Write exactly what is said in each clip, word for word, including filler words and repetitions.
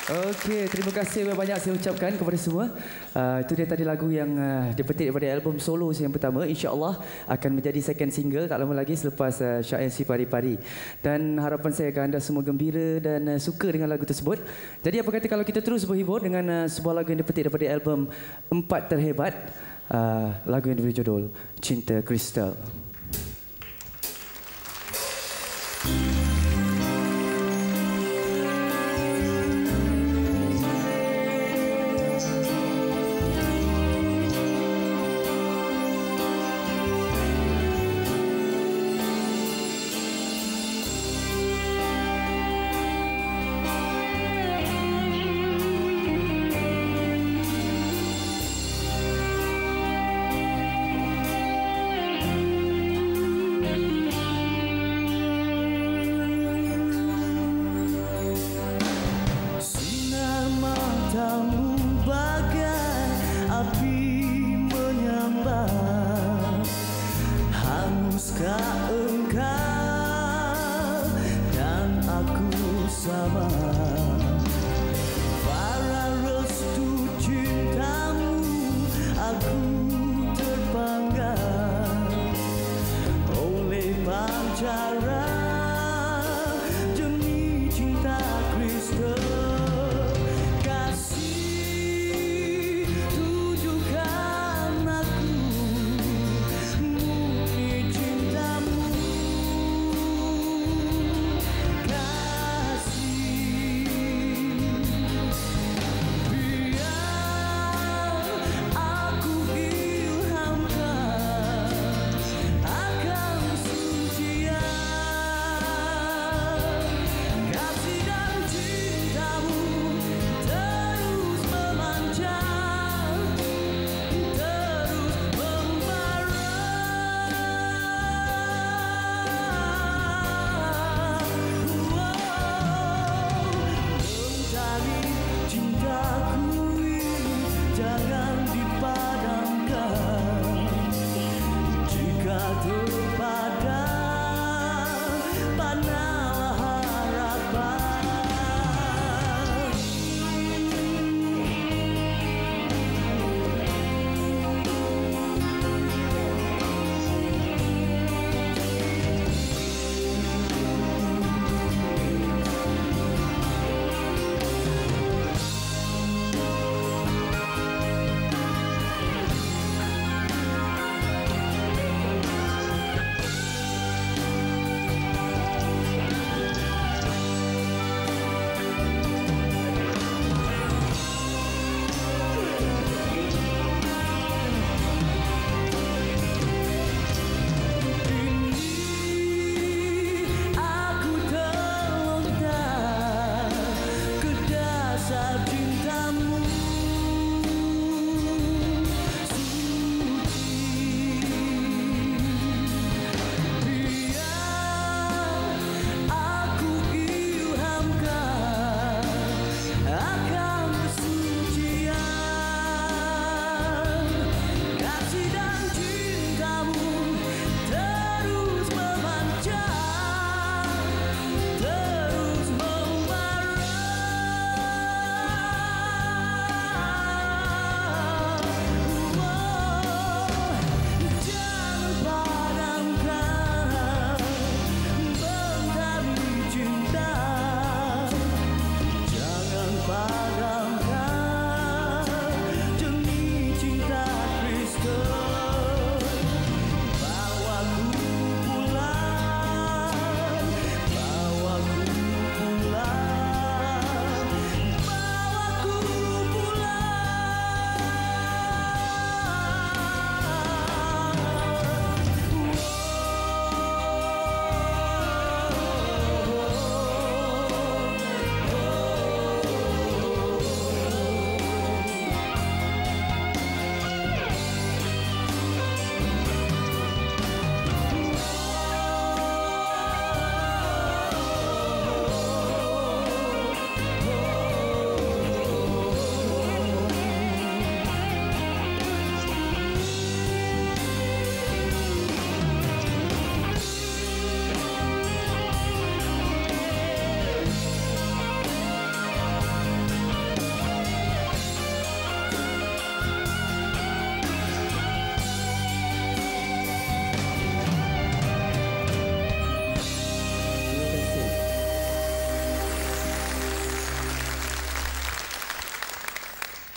Okey, terima kasih banyak saya ucapkan kepada semua. Uh, itu dia tadi lagu yang uh, dipetik daripada album solo saya yang pertama. InsyaAllah akan menjadi second single tak lama lagi selepas uh, Syair Si Pari-Pari. Dan harapan saya akan anda semua gembira dan uh, suka dengan lagu tersebut. Jadi apa kata kalau kita terus berhibur dengan uh, sebuah lagu yang dipetik daripada album Empat Terhebat. Uh, lagu yang diberi judul Cinta Kristal.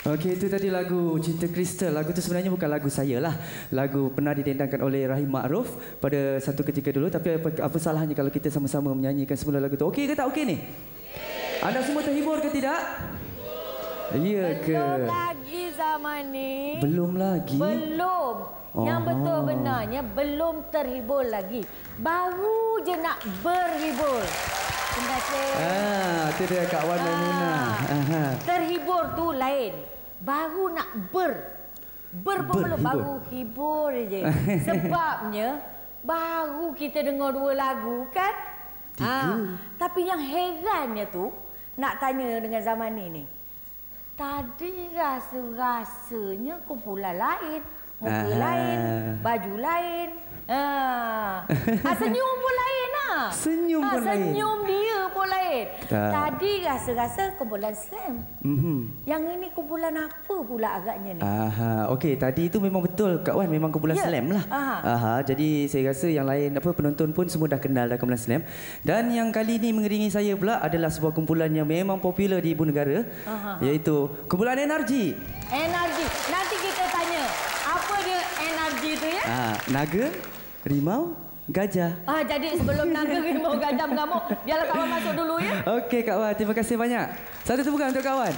Okey, itu tadi lagu Cinta Kristal. Lagu tu sebenarnya bukan lagu saya lah. Lagu pernah didendangkan oleh Rahim Ma'ruf pada satu ketika dulu. Tapi apa, apa salahnya kalau kita sama-sama menyanyikan semula lagu tu? Okey ke tak okey ni? Anda semua terhibur ke tidak? Ya ke? Belum lagi zaman ni. Belum lagi? Belum. Yang Aha. betul benarnya belum terhibur lagi. Baru je nak berhibur. Terima kasih. Ah, itu dia Kak Wan Maimunah. Aha. Terhibur tu lain. Baru nak ber. Ber pun belum. Baru hibur je. Sebabnya baru kita dengar dua lagu kan? Ha. Tapi yang herannya tu nak tanya dengan zaman ni ni. Tadi rasa-rasanya kumpulan lain, muka ah. lain, baju lain. Ha. Ha, senyum pun lain lah. Senyum ha, pun senyum lain. Senyum dia pun lain. Tak. Tadi rasa-rasa kumpulan slam. Mm-hmm. Yang ini kumpulan apa pula agaknya ni? Aha, okey, tadi itu memang betul Kak Wan, memang kumpulan ya. slam lah. Aha. Aha, jadi saya rasa yang lain apa penonton pun semua dah kenal dah kumpulan slam. Dan yang kali ini mengiringi saya pula adalah sebuah kumpulan yang memang popular di ibu negara, Aha. iaitu kumpulan N R G. N R G. Nanti kita tanya apa dia N R G tu ya? Ah, naga, rimau, gajah. Ah, jadi sebelum naga rimau gajah mengamuk, biarlah kawan masuk dulu ya. Okey Kak Wan, terima kasih banyak. Satu tepukan untuk Kak Wan.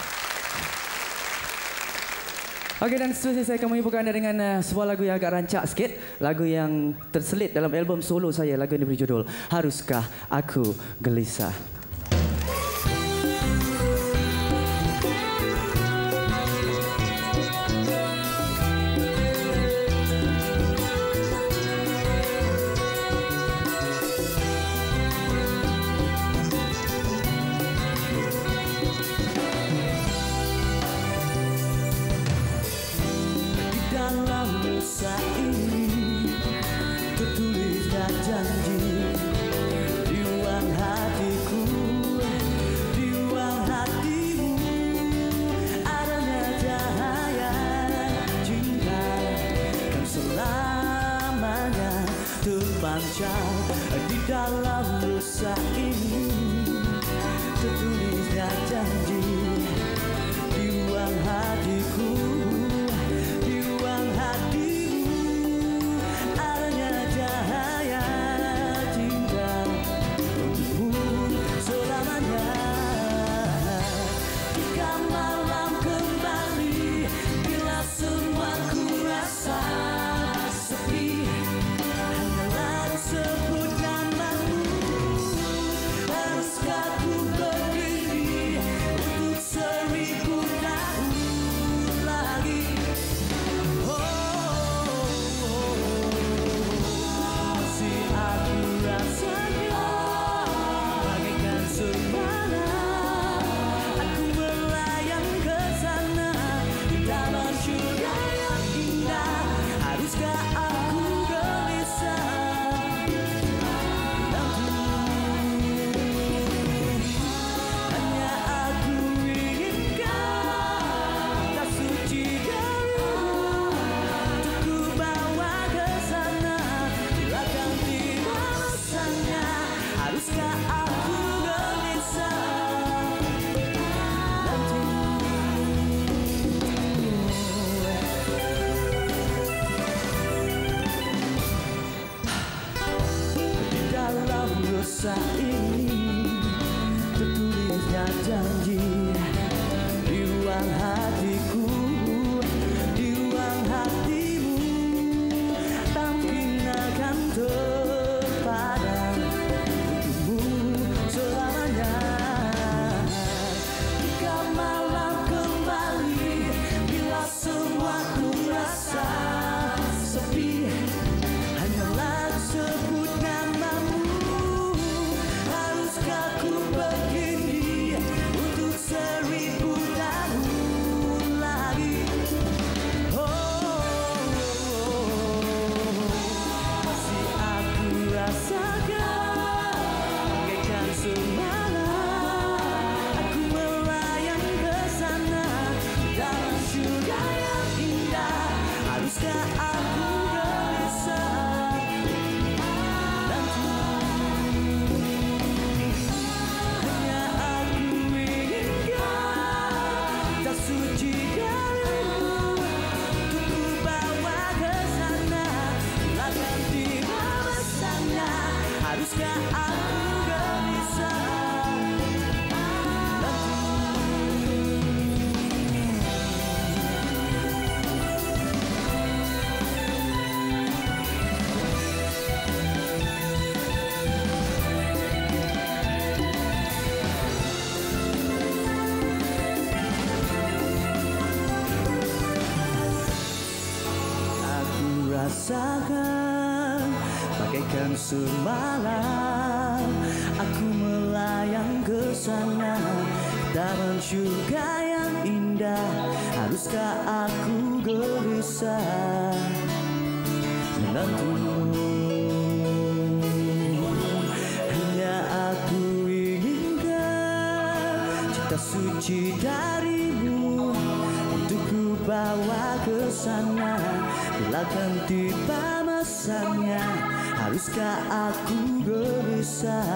Okey, dan seterusnya saya akan menghiburkan anda dengan uh, sebuah lagu yang agak rancak sikit. Lagu yang terselit dalam album solo saya. Lagu yang diberi judul Haruskah Aku Gelisah. Di dalam rusa ini tertulisnya janji di ruang hatiku, di ruang hatimu adanya cahaya cinta untukmu selamanya. Jika malam kembali, bila semua ku rasa sepi, sebut namamu. Haruskah ku berdiri untuk seribu tahun lagi? Oh, oh, oh. Masih aku rasanya bagaikan semalam aku melayang ke sana di taman surga yang indah. Haruskah aku gelisah? Dosa ini tertulisnya janji di ruang hatiku, di ruang hatimu tak mungkin akan terpadam untukmu selamanya. Jika malam kembali, bila semua ku rasa sepi, hanyalah sebut namamu. aku gelisah. Rasakan bagaikan semalam aku melayang ke sana, taman surga yang indah. Haruskah aku gelisah menantimu? Hanya aku inginkan cinta suci darimu untuk ku bawa ke sana. Bila kan tiba masanya, haruskah aku gelisah